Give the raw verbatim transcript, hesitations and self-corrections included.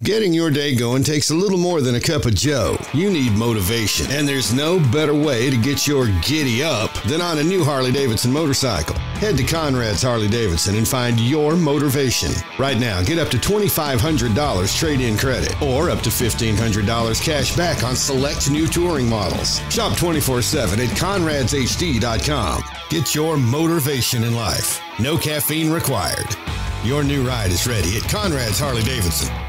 Getting your day going takes a little more than a cup of joe. You need motivation, and there's no better way to get your giddy up than on a new Harley-Davidson motorcycle. Head to Conrads Harley-Davidson and find your motivation. Right now, get up to twenty-five hundred dollars trade-in credit or up to fifteen hundred dollars cash back on select new touring models. Shop twenty-four seven at conrads h d dot com. Get your motivation in life. No caffeine required. Your new ride is ready at Conrads Harley-Davidson.